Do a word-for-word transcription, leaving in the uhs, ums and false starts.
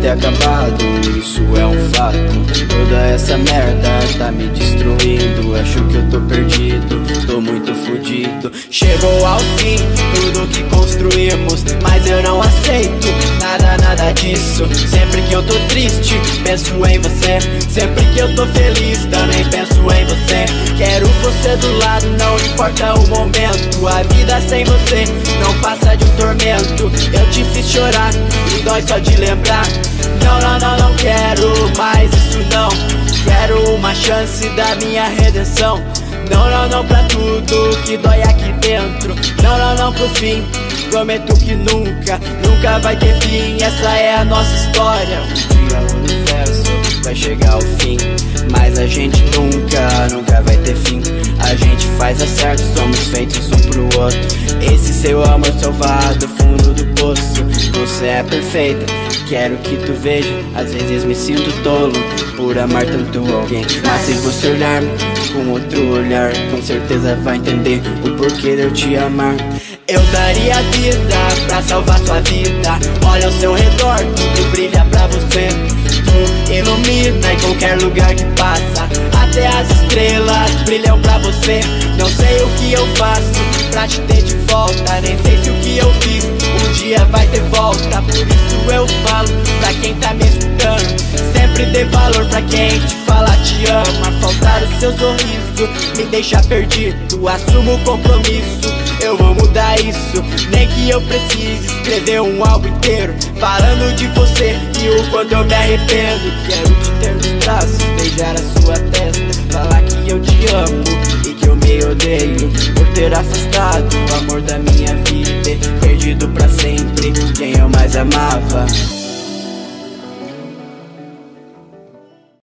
ter acabado, isso é um fato. Toda essa merda tá me destruindo. Acho que eu tô perdido, tô muito fudido. Chegou ao fim tudo que construímos, mas eu não aceito nada, nada disso. Sempre que eu tô triste, penso em você. Sempre que eu tô feliz, também penso em você. Quero você do lado, não importa o momento. A vida sem você não passa de um tormento. Eu te fiz chorar e dói só de lembrar. Não, não, não, não quero mais isso não. Quero uma chance da minha redenção. Não, não, não pra tudo que dói aqui dentro. Não, não, não pro fim. Prometo que nunca, nunca vai ter fim. Essa é a nossa história. Um dia o universo vai chegar ao fim, mas a gente nunca, nunca vai ter fim. A gente faz acerto, somos feitos um pro outro. Esse seu amor salvado, fundo do poço. Você é perfeita, quero que tu veja. Às vezes me sinto tolo por amar tanto alguém, mas se você olhar com outro olhar, com certeza vai entender o porquê de eu te amar. Eu daria a vida pra salvar sua vida. Olha ao seu redor, tudo brilha pra você. Tu ilumina em qualquer lugar que passa. Até as estrelas brilham pra você. Não sei o que eu faço pra te ter de volta. Nem sei se o que eu fiz um dia vai ter volta. Por isso eu falo pra quem tá me escutando: sempre dê valor pra quem te fala te ama. Faltar o seu sorriso me deixa perdido. Assumo o compromisso, eu vou mudar isso. Nem que eu precise escrever um álbum inteiro falando de você e o quanto eu me arrependo. Quero te ter nos braços, beijar a sua testa, falar que eu te amo e que eu me odeio por ter afastado o amor da minha vida, perdido pra sempre quem eu mais amava.